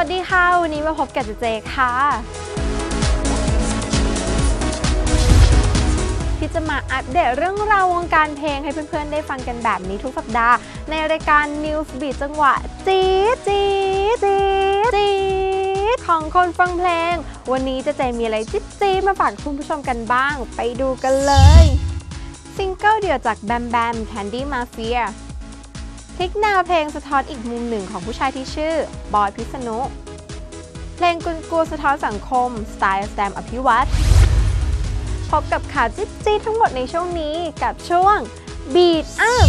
วัสดีค่ะวันนี้มาพบกับเจค่ะที่จะมาอัปเดตเรื่องราววงการเพลงให้เพื่อนๆได้ฟังกันแบบนี้ทุกสัปดาห์ในรายการ News Beat จังหวะจี๊ดจี๊ดจี๊ดจี๊ดของคนฟังเพลงวันนี้เจมีอะไรจี๊ดจี๊ดมาฝากคุณผู้ชมกันบ้างไปดูกันเลยซิงเกิลเดี่ยวจากแบมแบม Candy Mafia พลิกแนวเพลงสะท้อนอีกมุมหนึ่งของผู้ชายที่ชื่อบอยพิษณุเพลงกุนๆสะท้อนสังคมสไตล์แซมอภิวัตรพบกับข่าวจี๊ดๆทั้งหมดในช่วงนี้กับช่วง Beat Up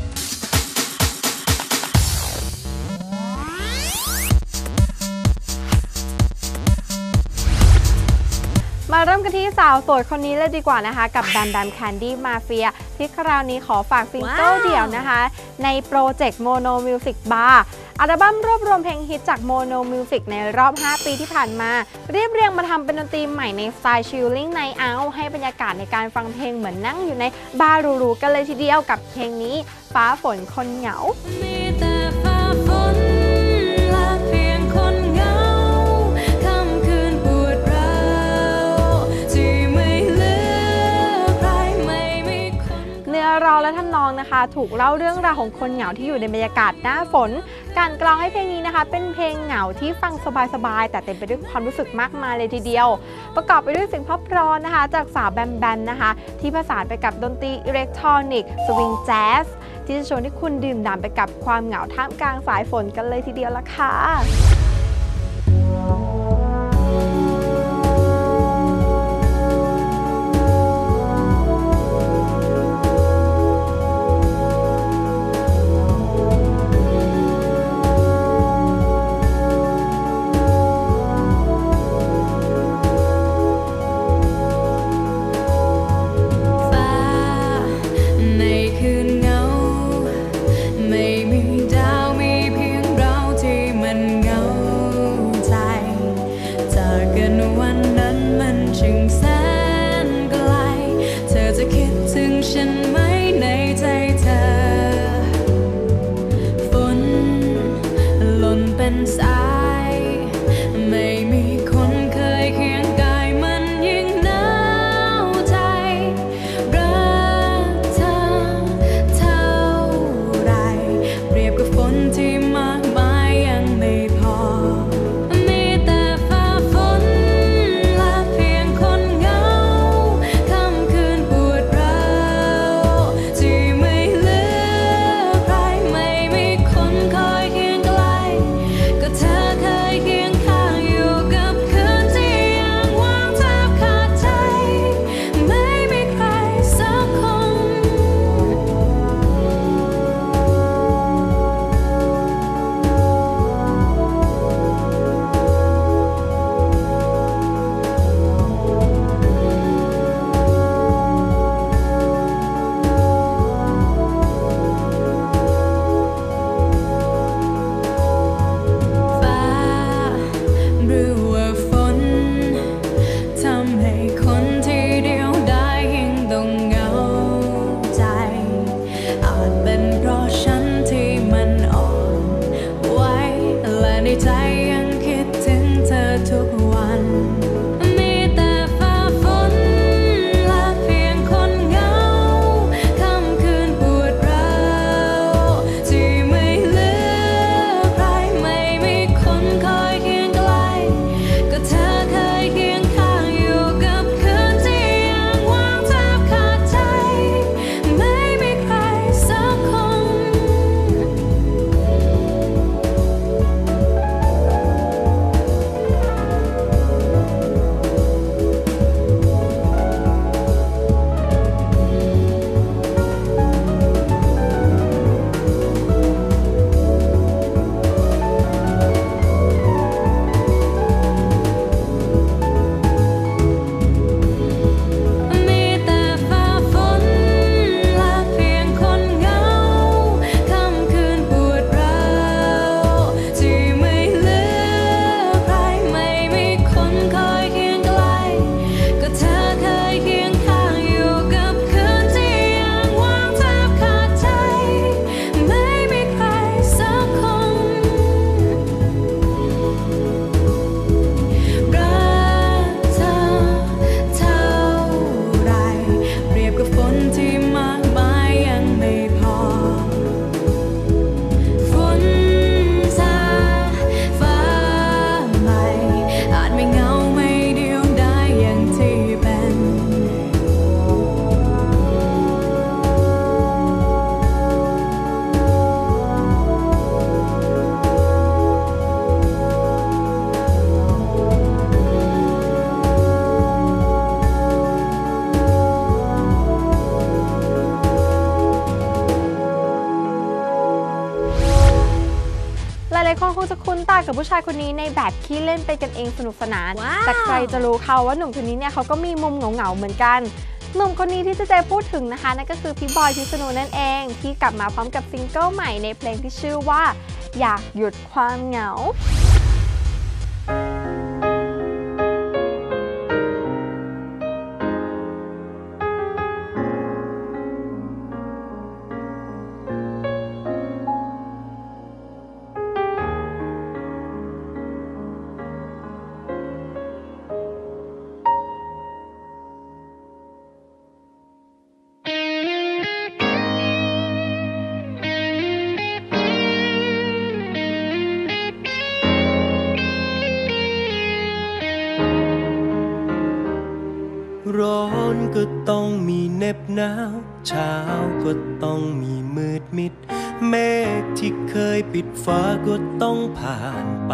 มาเริ่มกันที่สาวสวยคนนี้เลยดีกว่านะคะกับแบมแบม Candy Mafia ที่คราวนี้ขอฝากซิงเกิลเดี่ยวนะคะในโปรเจกต์ Mono Music Bar อัลบั้มรวบรวมเพลงฮิตจาก Mono Music ในรอบ 5 ปีที่ผ่านมาเรียบเรียงมาทำเป็นดนตรีใหม่ในสไตล์ Chilling Night Out ให้บรรยากาศในการฟังเพลงเหมือนนั่งอยู่ในบาร์หรูๆกันเลยทีเดียวกับเพลงนี้ฟ้าฝนคนเหงาร้องและทำนองนะคะถูกเล่าเรื่องราวของคนเหงาที่อยู่ในบรรยากาศหน้าฝนการกลองให้เพลงนี้นะคะเป็นเพลงเหงาที่ฟังสบายๆแต่เต็มไปด้วยความรู้สึกมากมายเลยทีเดียวประกอบไปด้วยเสียงเพราะๆนะคะจากสาวแบมแบมนะคะที่ผสานไปกับดนตรีอิเล็กทรอนิกส์สวิงแจ๊สที่จะชวนให้คุณดื่มด่ำไปกับความเหงาท่ามกลางสายฝนกันเลยทีเดียวละค่ะกน้ำตากับผู้ชายคนนี้ในแบบขี้เล่นไปกันเองสนุกสนานแต่ใครจะรู้เขาว่าหนุ่มคนนี้เนี่ยเขาก็มีมุมเหงาๆเหมือนกันหนุ่มคนนี้ที่เจพูดถึงนะคะนั่นก็คือพี่บอยพิษณุนั่นเองที่กลับมาพร้อมกับซิงเกิลใหม่ในเพลงที่ชื่อว่าอยากหยุดความเหงาร้อนก็ต้องมีเหน็บหนาวเช้าก็ต้องมีมืดมิดเมฆที่เคยปิดฟ้าก็ต้องผ่านไป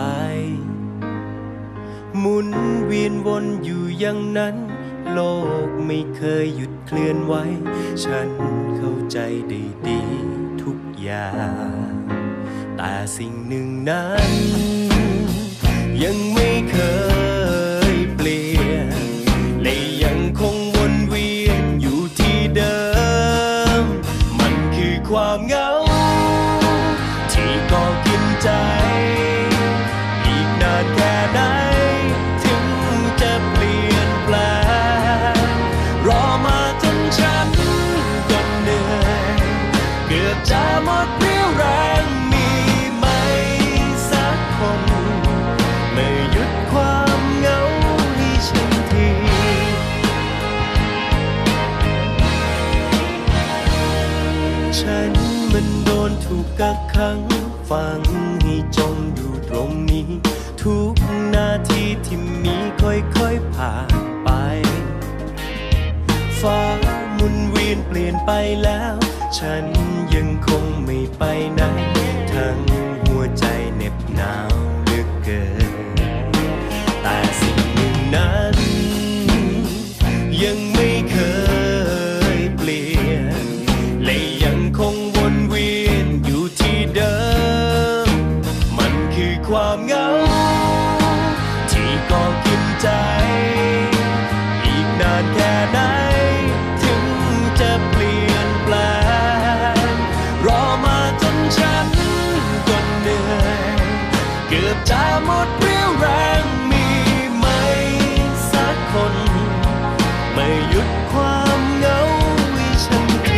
หมุนเวียนวนอยู่อย่างนั้นโลกไม่เคยหยุดเคลื่อนไหวฉันเข้าใจได้ดีทุกอย่างแต่สิ่งหนึ่งนั้นยังไม่เคยเปลี่ยนและยังคงวนเวียนอยู่ที่เดิมมันคือความเหงาที่ก่อกินใจอีกนานแค่ไหนถึงจะเปลี่ยนแปลงรอมาจนฉันก็เหนื่อยเกือบจะหมดเรี่ยวแรงมีไหมสักคนไม่หยุดความเหงาให้ฉันทีฉันมันโดนถูกกักขังฝังให้จมอยู่ตรงนี้ทุกนาทีที่มีค่อยๆผ่านไปฟ้าหมุนเวียนเปลี่ยนไปแล้วฉันยังคงไม่ไปไหนทั้งหัวใจเหน็บหนาวเหลือเกินแต่สิ่งหนึ่งนั้นยังไม่เคยเปลี่ยนและยังคงวนเวียนอยู่ที่เดิมมันคือความเหงาที่ก่อกินใจอีกนานแค่ไหนถึงจะเปลี่ยนแปลงรอมาจนฉันก็เหนื่อยเกือบจะหมดเรี่ยวแรงมีไหมสักคนไม่หยุดความเหงาให้ฉันที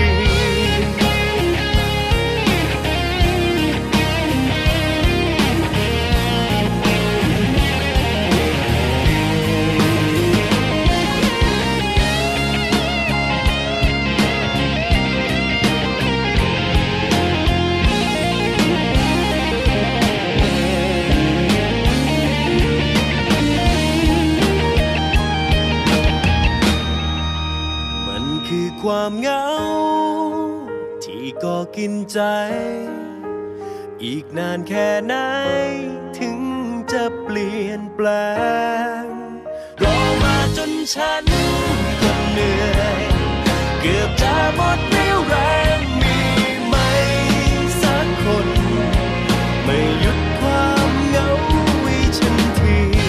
มันคือความเหงาที่ก่อกินใจอีกนานแค่ไหนถึงจะเปลี่ยนแปลงรอมาจนฉันก็เหนื่อยเกือบจะหมดเรี่ยวแรงมีไหมสักคนไม่หยุดความเหงาให้ฉันที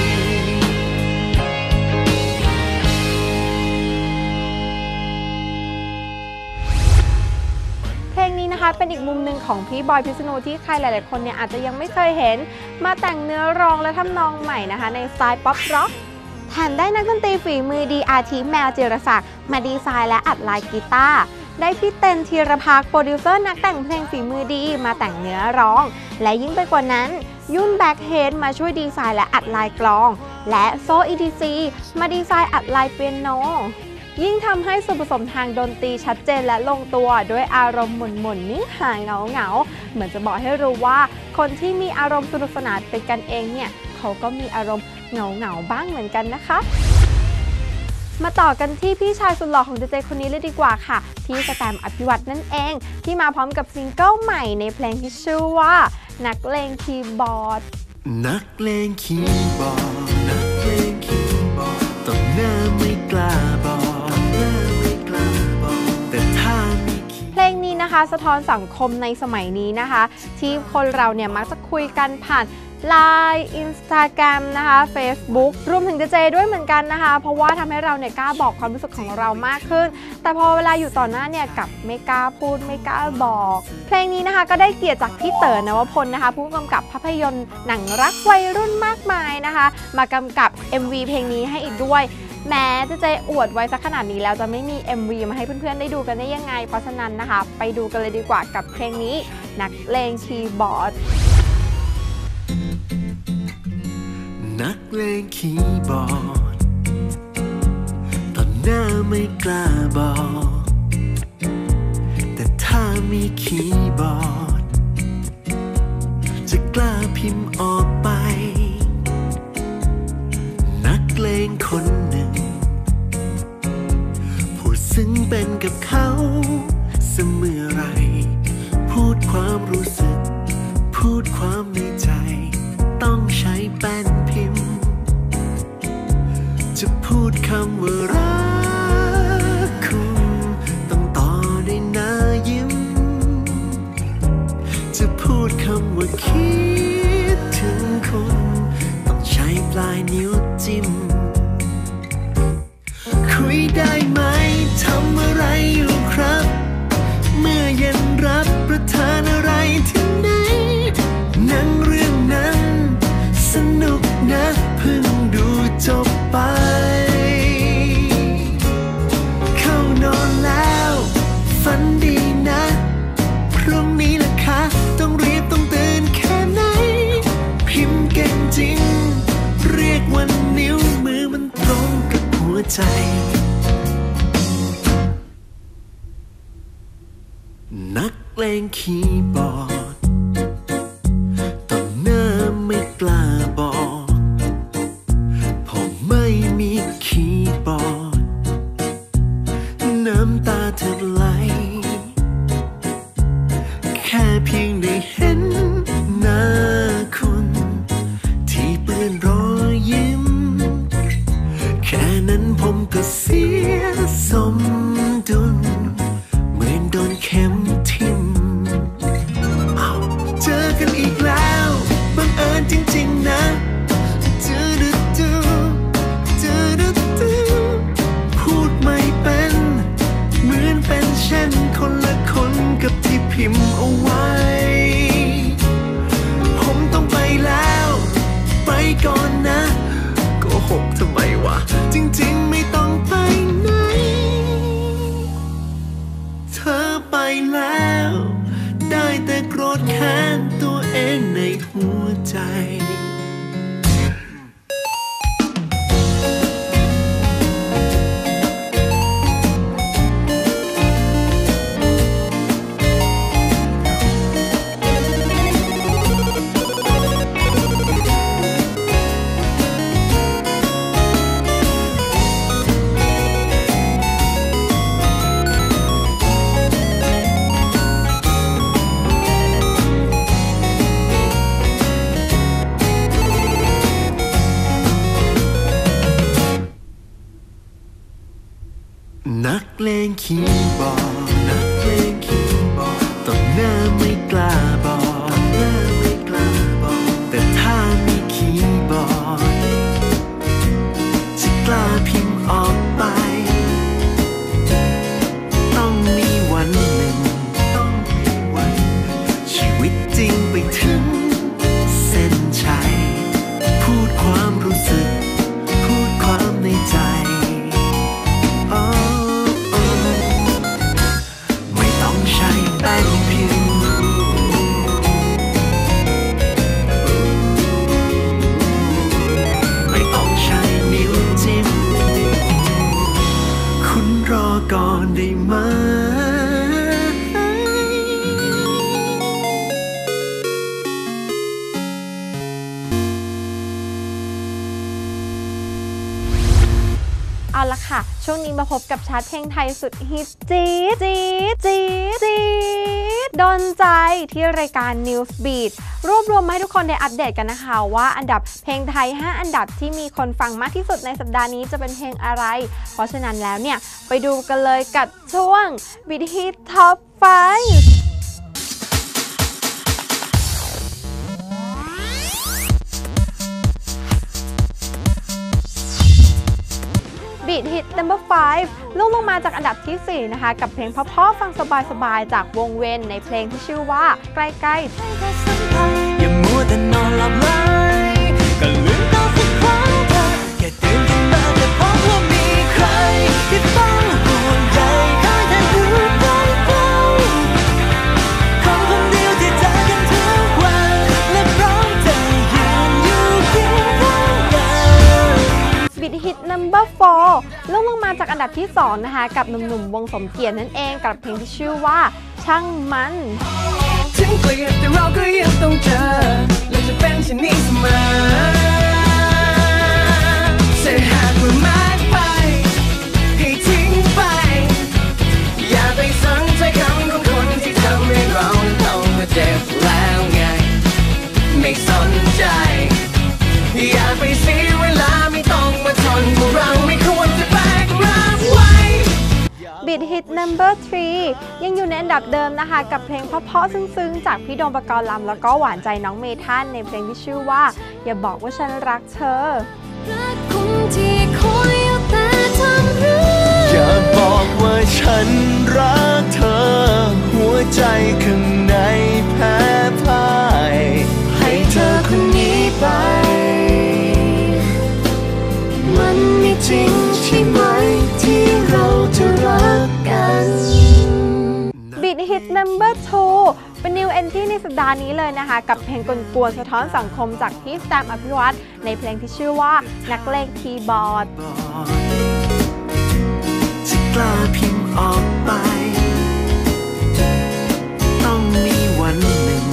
เพลงนี้นะคะเป็นอีกมุมหนึ่งของพี่บอยพิษณุที่ใครหลายๆคนเนี่ยอาจจะยังไม่เคยเห็นมาแต่งเนื้อร้องและทำนองใหม่นะคะในสไตล์ป๊อปร็อกแถมได้นักดนตรีฝีมือดีอาทิแมวจิรศักดิ์มาดีไซน์และอัดลายกีตาร์ได้พี่เต็นธีรภาคโปรดิวเซอร์นักแต่งเพลงฝีมือดีมาแต่งเนื้อร้องและยิ่งไปกว่านั้นยุ่นแบ็คเฮดมาช่วยดีไซน์และอัดลายกลองและโซ EDC มาดีไซน์อัดลายเปียโนยิ่งทำให้ส่วนผสมทางดนตรีชัดเจนและลงตัวด้วยอารมณ์หม่นๆนิ่งหายเหงาๆเหมือนจะบอกให้รู้ว่าคนที่มีอารมณ์สนุกสนานเป็นกันเองเนี่ยเขาก็มีอารมณ์เหงาๆบ้างเหมือนกันนะคะมาต่อกันที่พี่ชายสุดหล่อของเจเจคนนี้เลยดีกว่าค่ะพี่สแตมป์อภิวัตนั่นเองที่มาพร้อมกับซิงเกิลใหม่ในเพลงที่ชื่อว่านักเลงคีย์บอร์ดนักเลงคีย์บอร์ดนักเลงคีย์บอร์ดต้องหน้าไม่กล้าบอกแต่ถ้ามีเพลงนี้นะคะสะท้อนสังคมในสมัยนี้นะคะที่คนเราเนี่ยมักจะคุยกันผ่าน Line Instagram นะคะ Facebook รวมถึงเจด้วยเหมือนกันนะคะเพราะว่าทำให้เราเนี่ยกล้าบอกความรู้สึกของเรามากขึ้นแต่พอเวลาอยู่ต่อหน้าเนี่ยกับไม่กล้าพูดไม่กล้าบอกเพลงนี้นะคะก็ได้เกียรติจากพี่เต๋อนวพลนะคะผู้กำกับภาพยนตร์หนังรักวัยรุ่นมากมายนะคะมากำกับ MV เพลงนี้ให้อีกด้วยแม้เจอวดไว้สักขนาดนี้แล้วจะไม่มี MV มาให้เพื่อนๆได้ดูกันได้ยังไงเพราะฉะนั้นนะคะไปดูกันเลยดีกว่ากับเพลงนี้นักเลงคีย์บอร์ดนักเลงคีย์บอร์ดตอนหน้าไม่กล้าบอกแต่ถ้ามีคีย์บอร์ดจะกล้าพิมพ์ออกไปนักเลงคนหนึ่งพูดซึ้งเป็นกับเขาเสมอไรพูดความรู้สึกพูดความในใจต้องใช้แป้นพิมพ์จะพูดคำว่ารักคุณต้องต่อด้วยหน้ายิ้มจะพูดคำว่าคิดถึงคุณต้องใช้ปลายนิ้วจิ้มคุยได้ไหมทำอะไรอยู่ครับเมื่อเย็นรับประทานอะไรที่ไหนหนังเรื่องนั้นสนุกนะเพิ่งดูจบไปเข้านอนแล้วฝันดีนะพรุ่งนี้ล่ะคะต้องรีบต้องตื่นแค่ไหนพิมพ์เก่งจริงเรียกวันนิ้วมือมันตรงกับหัวใจนักเลงคีย์บอร์ดตอนหน้าไม่กล้าบอกผมไม่มีคีย์บอร์ดน้ำตาเธอไหลแค่เพียงได้เห็นหน้าคุณที่เปื้อนรอยยิ้มแค่นั้นผมก็เสียสมดุลเหมือนโดนเข็มทิ่มเจอกันอีกแล้วบังเอิญจริงๆนะพูดไม่เป็นเหมือนเป็นเช่นคนละคนกับที่พิมพ์เอาไว้ผมต้องไปแล้วไปก่อนนะโกหกทำไมวะจริงๆไม่ต้องไปไหนเธอไปแล้วได้แต่โกรธแค้นตัวเองในหัวใจนักเลงคีย์บอร์ดนักเลงคีย์บอร์ดตอนหน้าไม่กล้าบอกแต่ถ้ามีคีย์บอร์ดจะกล้าพิมพ์ออกไปต้องมีวันหนึ่งชีวิตจริงไปถึงเส้นชัยพูดความรู้สึกพูดความในใจแป้นพิมพ์ไม่ต้องใช้นิ้วจิ้มคุณรอก่อนได้ไหมเอาละค่ะช่วงนี้มาพบกับชาร์ตเพลงไทยสุดฮิตจี๊ดจี๊ดจี๊ดจี๊ดโดนใจที่รายการ News Beat รวบรวมมาให้ทุกคนได้อัปเดตกันนะคะว่าอันดับเพลงไทย5อันดับที่มีคนฟังมากที่สุดในสัปดาห์นี้จะเป็นเพลงอะไรเพราะฉะนั้นแล้วเนี่ยไปดูกันเลยกับช่วง Beat Hit Top 5 Beat Hit Number 5 ลงมาจากอันดับที่ 4 นะคะกับเพลงเพราะๆฟังสบายๆจากวงเวนในเพลงที่ชื่อว่าใกล้ๆอย่ามัวแต่นอนหลับไหลก็ลืมตาสักครั้งเถอะแค่ตื่นขึ้นมาแต่พบว่ามีใครที่เฝ้าห่วงใยคอยเธออยู่ใกล้ๆคนเดียวที่เจอกันทุกวันและพร้อมจะยืนอยู่เคียงข้างกัน Beat Hit Number 4 ลงมาจากอันดับที่ 2 นะคะกับหนุ่มๆวงสมเกียรตินั่นเองกับเพลงที่ชื่อว่าช่างมันถึงเกลียดแต่เราก็ยังต้องเจอและจะเป็นเช่นนี้เสมอจะหากว่าหมดไปให้ทิ้งไปอย่าไปสนใจคำของคนที่ทำให้เราต้องมาเจ็บแล้วไงไม่สนใจอย่าไปเสียเวลาไม่ต้องมาทนพวกเราไม่ควรจะแบกรับไว้ Beat Hit Number 3 ยังอยู่ในอันดับเดิมนะคะกับเพลงเพราะๆซึ้งๆจากพี่โดมปกรณ์ลำแล้วก็หวานใจน้องเมทันในเพลงที่ชื่อว่าอย่าบอกว่าฉันรักเธออย่าบอกว่าฉันรักเธอหัวใจข้างในแพ้พ่ายให้เธอคนนี้ไปมันไม่จริงใช่ไหมที่เราจะรักกัน Beat Hit Number 2 เป็น New Entry ในสัปดาห์นี้เลยนะคะกับเพลงกวนๆสะท้อนสังคมจากพี่แซมอภิวัตรในเพลงที่ชื่อว่านักเลงคีย์บอร์ดจะกล้าพิมพ์ออกไปต้องมีวันหนึ่ง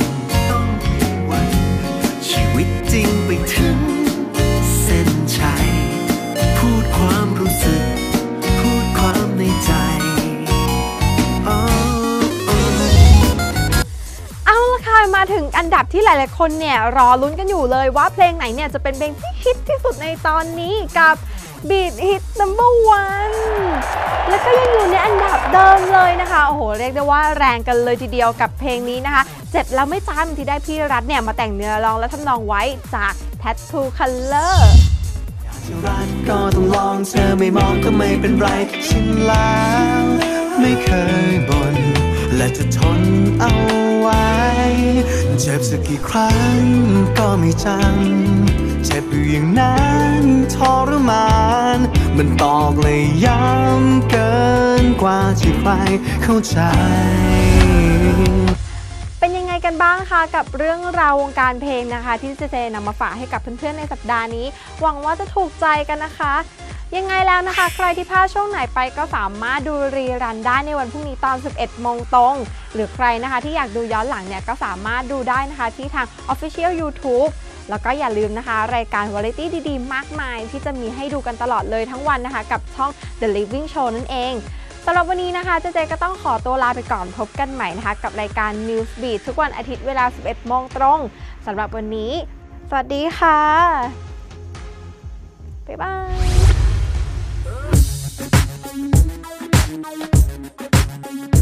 ชีวิตจริงไปถึงเส้นชัยพูดความรู้สึกพูดความในใจมาถึงอันดับที่หลายๆคนเนี่ยรอลุ้นกันอยู่เลยว่าเพลงไหนเนี่ยจะเป็นเพลงที่ฮิตที่สุดในตอนนี้กับ Beat Hit Number 1 แล้วก็ยังอยู่ในอันดับเดิมเลยนะคะโอ้โหเรียกได้ว่าแรงกันเลยทีเดียวกับเพลงนี้นะคะเจ็บแล้วไม่จำที่ได้พี่รัฐเนี่ยมาแต่งเนื้อร้องและทำนองไว้จาก Tattoo Color รักก็ต้องลองเธอไม่มองก็ไม่เป็นไรฉันแล้วไม่เคยบ่นและจะทนเอาไว้เจ็บสักกี่ครั้งก็ไม่จำเจ็บอยู่อย่างนั้นทรมานมันตอกเลยย้ำเกินกว่าที่ใครเข้าใจเป็นยังไงกันบ้างคะกับเรื่องราววงการเพลงนะคะที่เจนำมาฝากให้กับเพื่อนๆในสัปดาห์นี้หวังว่าจะถูกใจกันนะคะยังไงแล้วนะคะใครที่พลาดช่วงไหนไปก็สามารถดูรีรันได้ในวันพรุ่งนี้ตอน 11 โมงตรงหรือใครนะคะที่อยากดูย้อนหลังเนี่ยก็สามารถดูได้นะคะที่ทาง Official YouTube แล้วก็อย่าลืมนะคะรายการวาไรตี้ดีๆมากมายที่จะมีให้ดูกันตลอดเลยทั้งวันนะคะกับช่อง The Living Show นั่นเองสำหรับวันนี้นะคะเจก็ต้องขอตัวลาไปก่อนพบกันใหม่นะคะกับรายการ News Beat ทุกวันอาทิตย์เวลา 11 โมงตรงสำหรับวันนี้สวัสดีค่ะบ๊ายบาย